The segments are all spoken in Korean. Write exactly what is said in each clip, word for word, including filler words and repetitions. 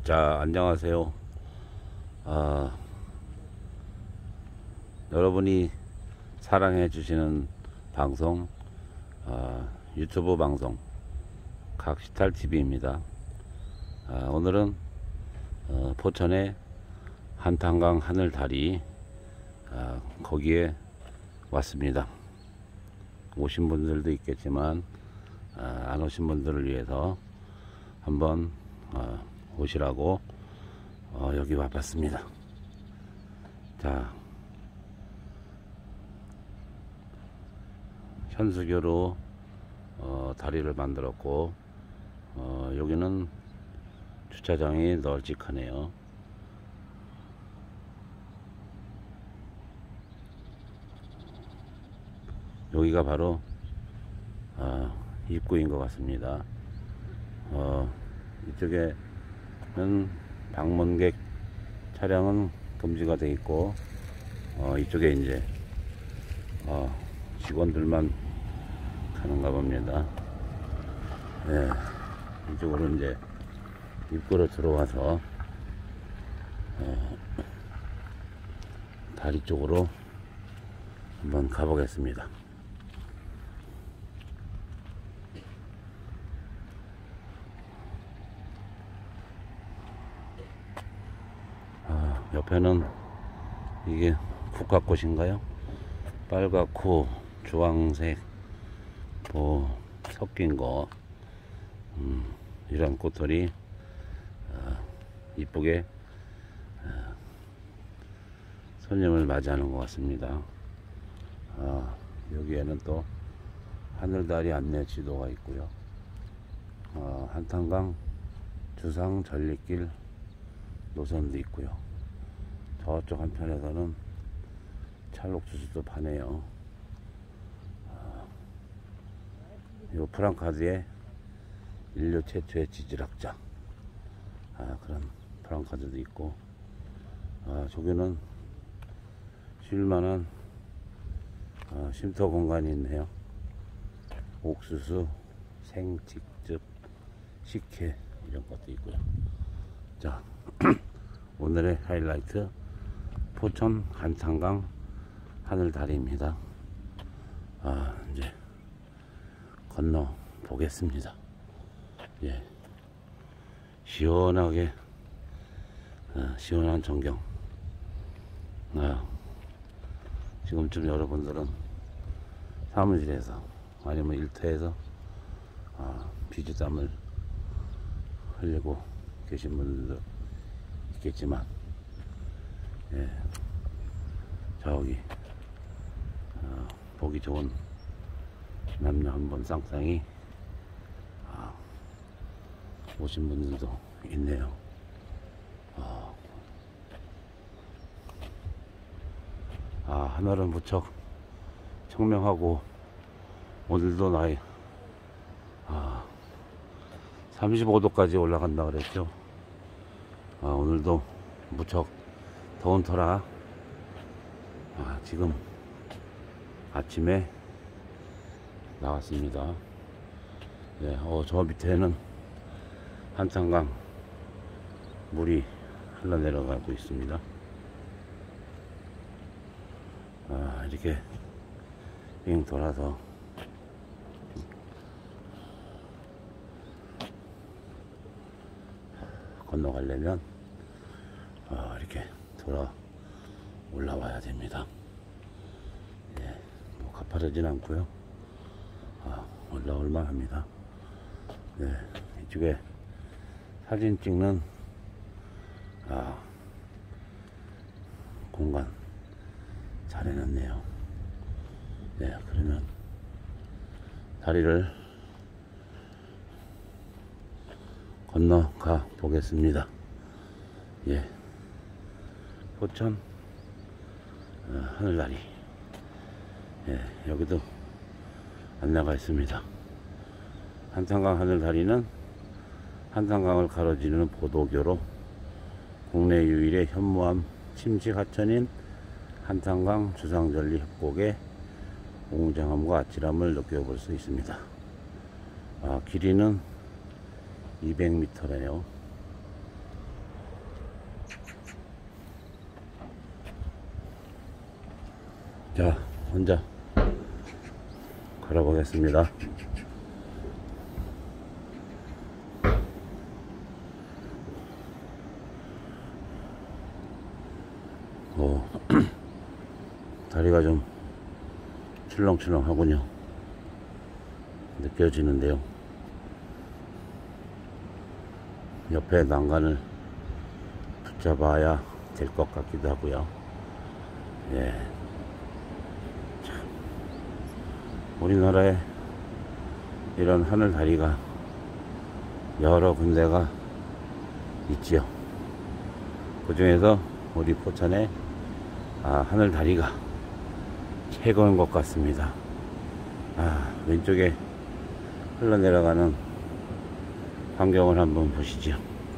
자, 안녕하세요. 아, 여러분이 사랑해 주시는 방송, 아, 유튜브 방송 각시탈티비입니다. 아, 오늘은 어, 포천의 한탄강 하늘다리, 아, 거기에 왔습니다. 오신 분들도 있겠지만 아, 안 오신 분들을 위해서 한번 어, 오시라고 어, 여기 와봤습니다. 자, 현수교로 어, 다리를 만들었고, 어, 여기는 주차장이 널찍하네요. 여기가 바로 어, 입구인 것 같습니다. 어, 이쪽에는 방문객 차량은 금지가 되어 있고, 어, 이쪽에 이제 어, 직원들만 가는가 봅니다. 네, 이쪽으로 이제 입구로 들어와서 어, 다리 쪽으로 한번 가보겠습니다. 아, 옆에는 이게 국화꽃인가요? 빨갛고 주황색 뭐 섞인 거, 음, 이런 꽃들이 어, 이쁘게 어, 손님을 맞이하는 것 같습니다. 아, 여기에는 또 하늘다리 안내 지도가 있고요. 어, 한탄강 주상 전리길 노선도 있고요. 저쪽 한편에서는 찰록주스도 파네요. 어, 이 프랑카드에 인류 최초의 지질학자, 아, 그런 프랑카드도 있고, 아, 저기는 쉴만한 어, 쉼터 공간이 있네요. 옥수수, 생직즙, 식혜 이런 것도 있고요. 자, 오늘의 하이라이트 포천 한탄강 하늘다리입니다. 아, 이제 건너 보겠습니다. 예, 시원하게 어, 시원한 전경. 아, 지금쯤 여러분들은 사무실에서 아니면 일터에서 아, 비주땀을 흘리고 계신 분들도 있겠지만, 예, 저기 어, 보기 좋은 남녀 한번 쌍쌍이 아, 오신 분들도 있네요. 어, 아, 하늘은 무척 청명하고, 오늘도 나이 아, 삼십오 도까지 올라간다 그랬죠. 아, 오늘도 무척 더운 터라 아, 지금 아침에 나왔습니다. 네, 어, 저 밑에는 한탄강 물이 흘러내려가고 있습니다. 아, 이렇게 빙 돌아서 건너가려면 어, 이렇게 돌아 올라와야 됩니다. 예, 뭐 가파르진 않고요. 아, 올라올만 합니다. 네, 이쪽에 사진 찍는 아, 공간 잘 해놨네요. 네, 그러면 다리를 건너가 보겠습니다. 예, 포천 어, 하늘다리. 예, 여기도 안내가 있습니다. 한탄강 하늘다리는 한탄강을 가로지르는 보도교로 국내 유일의 현무암 침식 하천인 한탄강 주상전리 협곡의 웅장함과 아찔함을 느껴볼 수 있습니다. 아, 길이는 이백 미터래요. 자, 혼자 걸어보겠습니다. 오, 다리가 좀 출렁출렁하군요. 느껴지는데요. 옆에 난간을 붙잡아야 될 것 같기도 하고요. 예. 참, 우리나라에 이런 하늘 다리가 여러 군데가 있지요. 그 중에서 우리 포천에 아, 하늘 다리가 최고인 것 같습니다. 아, 왼쪽에 흘러내려가는 광경을 한번 보시죠.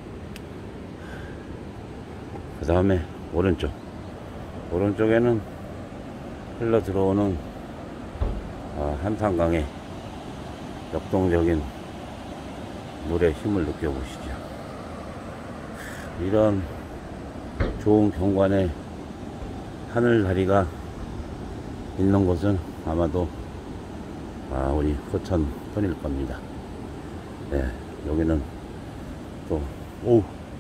그 다음에 오른쪽 오른쪽에는 흘러 들어오는 아, 한탄강의 역동적인 물의 힘을 느껴보시죠. 이런 좋은 경관의 하늘 다리가 있는 곳은 아마도 아, 우리 포천 뿐일 겁니다. 네, 여기는 또, 오,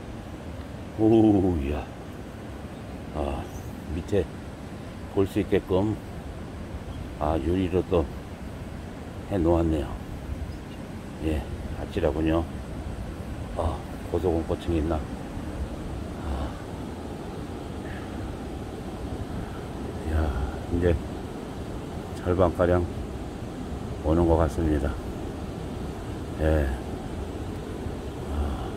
오, 이야. 아, 밑에 볼 수 있게끔, 아, 유리로 또 해 놓았네요. 예, 아찔하군요. 아, 고소공포증이 있나? 아, 이야, 이제 절반가량 오는 것 같습니다. 예. 아.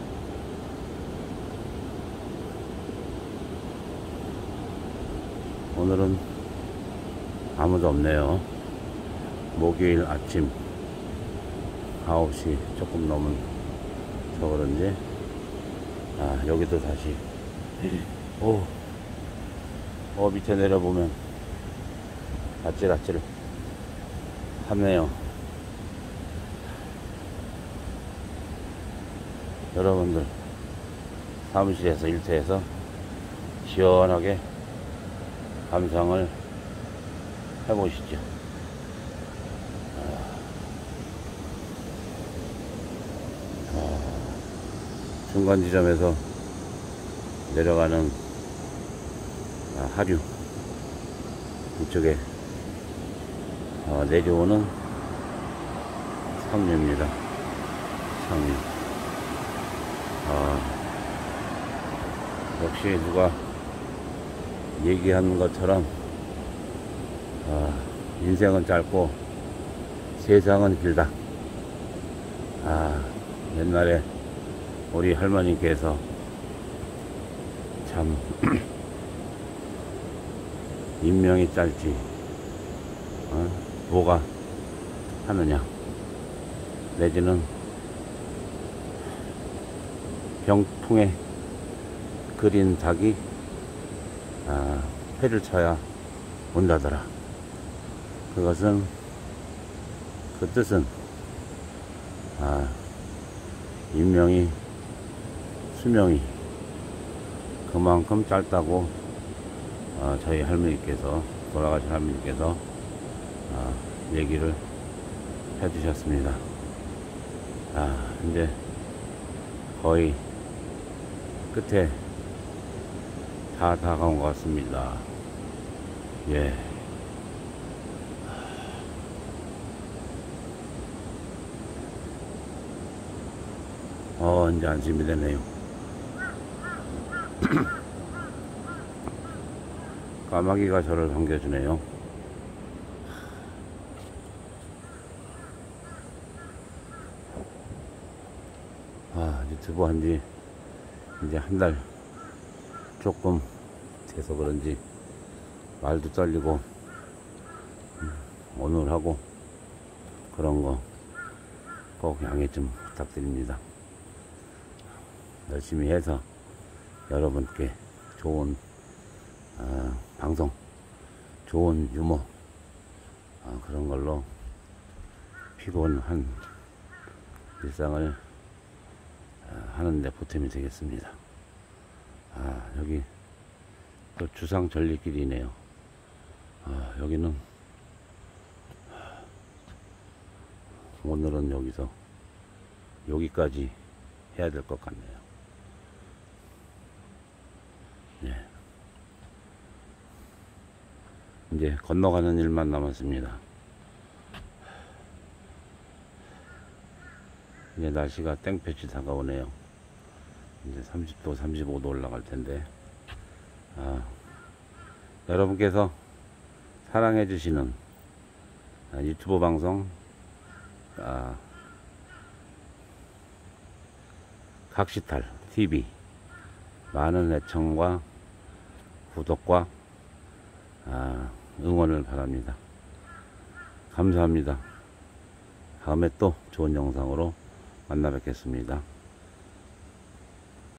오늘은 아무도 없네요. 목요일 아침 아홉 시 조금 넘은 저 그런지 아, 여기도 다시 오, 어, 밑에 내려보면 아찔아찔 하네요. 여러분들 사무실에서 일터에서 시원하게 감상을 해보시죠. 아, 중간 지점에서 내려가는 아, 하류 이쪽에 아, 내려오는 상류입니다. 상류. 아, 역시 누가 얘기하는 것처럼 아, 인생은 짧고 세상은 길다. 아, 옛날에 우리 할머니께서 참 인명이 짧지 어? 뭐가 하느냐 내지는 병풍에 그린 닭이 아, 회를 쳐야 온다더라. 그것은 그 뜻은 아, 인명이 수명이 그만큼 짧다고 아, 저희 할머니께서 돌아가신 할머니께서 아, 얘기를 해주셨습니다. 아, 이제 거의 끝에 다 다가온 것 같습니다. 예. 어, 이제 안심이 되네요. 까마귀가 저를 반겨주네요. 아, 유튜브 한지 이제 한 달 조금 돼서 그런지 말도 떨리고 음, 오늘 하고 그런 거 꼭 양해 좀 부탁드립니다. 열심히 해서 여러분께 좋은 어, 방송, 좋은 유머 어, 그런 걸로 피곤한 일상을 어, 하는데 보탬이 되겠습니다. 아, 여기 또 주상 전리길이네요. 아, 여기는 오늘은 여기서 여기까지 해야 될 것 같네요. 네. 이제 건너가는 일만 남았습니다. 이제 날씨가 땡볕이 다가오네요. 이제 삼십 도, 삼십오 도 올라갈 텐데, 아, 여러분께서 사랑해 주시는 유튜브 방송, 아, 각시탈 티비 많은 애청과 구독과 아, 응원을 바랍니다. 감사합니다. 다음에 또 좋은 영상으로 만나 뵙겠습니다.